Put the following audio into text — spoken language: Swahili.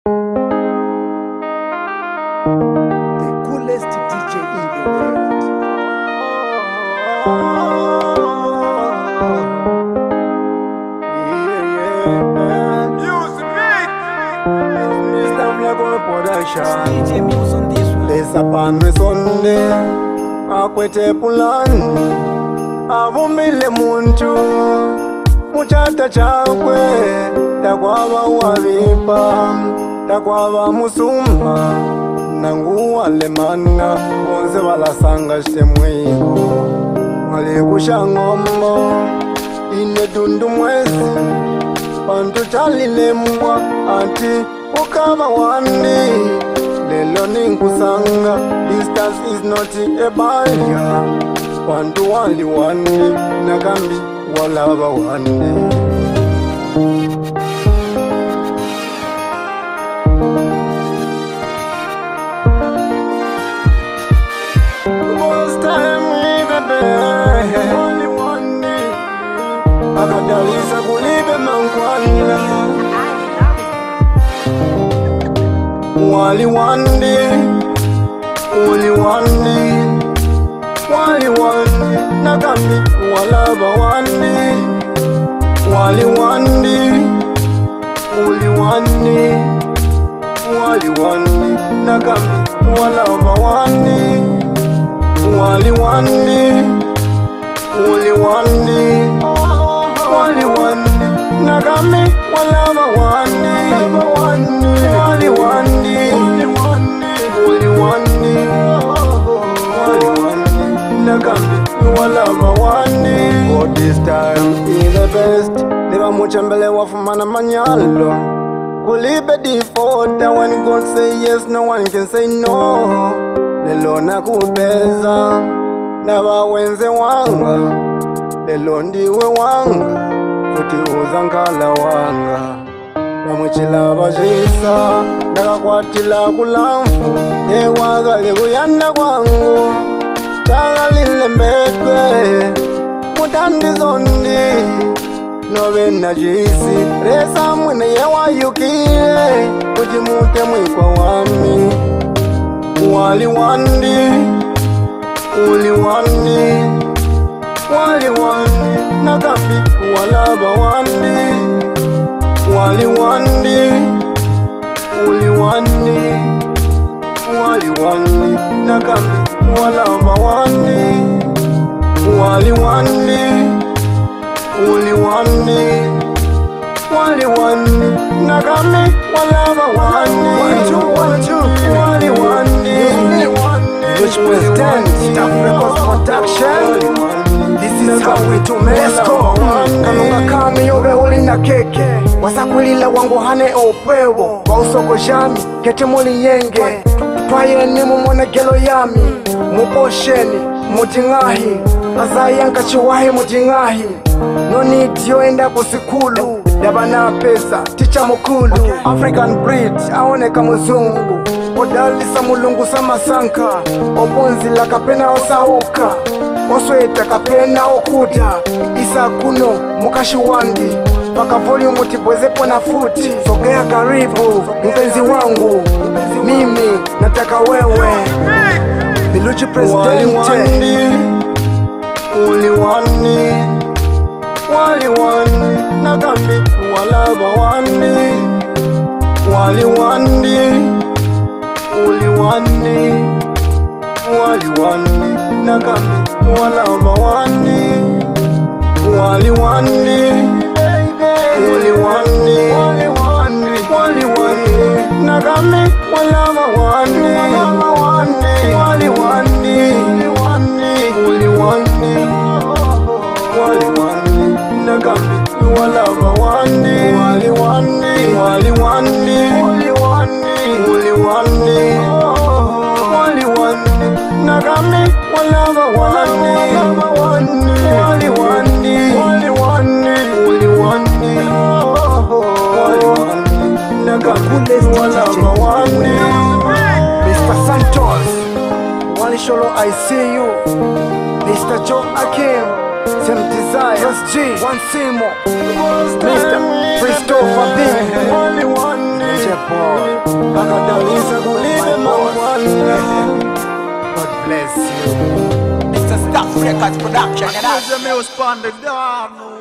The coolest DJ in the world. Mr. Flaco Production. DJ Muse on this one. Les sapans Sunday. Akwete pulani. Avumile muntu. Muchata chakwe. Takwaba wavipa. Takwaba musumba. Nangu alemana. Onze walasanga shtemwiko. Walikusha ngombo. Ine dundu mwezi. Pantu chalile mwa ati ukama wandi. Lelo ninkusanga. Distance is not a barrier. Pantu wali wandi. Nagambi walaba wandi. Most time we the best. Only one day. Akadalisa kulibe mangwanda. Wali wandi. Only one day. Wali wandi. Nagambi walaba wandi. Wali wandi. Only one day. Wali wandi. Nagambi walaba wandi. Wali wandi. Only one day. Wali wandi. Nagami walaba wandi. Wali wandi. Only wandi. Wali wandi. Nagami walaba wandi. For this time is the best. Never much mbele wafumana manyalo. Kulibe default. When God say yes, no one can say no. Lelo nakubeza naba wenze wanga. Lelo ndiwe wanga futhi uzankala wanga. Bamuchila bajisa nakakwatila kulamfu. Ewakale kuyanda kwangu takalile mbetwe mutandi zondi nobe najisi resa mwene yewayukile kujimute mwikwa wami. Wali wandi, only wandi, wali wandi, nagambi walaba wandi. Wali wandi, only wandi, wali wandi, nagambi walaba wandi. Wali wandi, only wandi, wali wandi, nagambi walaba wandi. Wali wandi. Rich President, Staff Records Production. This is how we do. Let's go. Kanunga kami yobe uli na keke. Wasakulila wangu hane opewo. Kwa usoko jami, kete muli yenge. Twaye ni mumone gelo yami. Muposheni, mujingahi. Azayanka chiwahi mujingahi. No need yoenda kusikulu. Yabana pesa, ticha mukulu. African breed, aoneka muzungu. Odalisa mulungu samasanka. Obonzi la kapena osauka. Osweta kapena okuta. Isa kuno mukashi wandi. Paka volume utibwezepo na futi. Sogea karibu, mpenzi wangu. Mimi nataka wewe. Niluchi Presidente. Only wandi. Wali wandi. Nagambi walaba wandi. Wali wandi. Only wandi. Wali wandi. Nagambi walaba wandi. Wali wandi. Only wandi. Wali wandi. Nagambi walaba wandi. Wali wandi. Only wandi. Wali wandi. Nagambi walaba wandi. Wali wandi. Wali wandi. Only wandi. Wali wandi. Nagami walaba wandi. Wali wandi. Only wandi. Wali wandi. Nagami walaba wandi. Mr. Santos, Wali Sholo, I see you. Mr. Joe Akim, Same Desire, SG, One Simo, Mr. Christopher B. Only one. Records production, you know. Use the music on the dog.